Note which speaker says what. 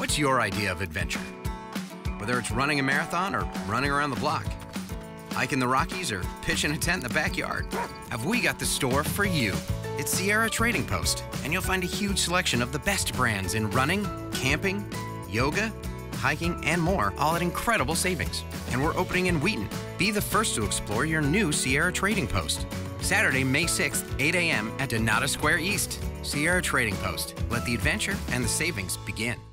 Speaker 1: What's your idea of adventure? Whether it's running a marathon or running around the block, hiking the Rockies or pitching a tent in the backyard, have we got the store for you. It's Sierra Trading Post, and you'll find a huge selection of the best brands in running, camping, yoga, hiking, and more, all at incredible savings. And we're opening in Wheaton. Be the first to explore your new Sierra Trading Post. Saturday, May 6th, 8 a.m. at Donata Square East. Sierra Trading Post. Let the adventure and the savings begin.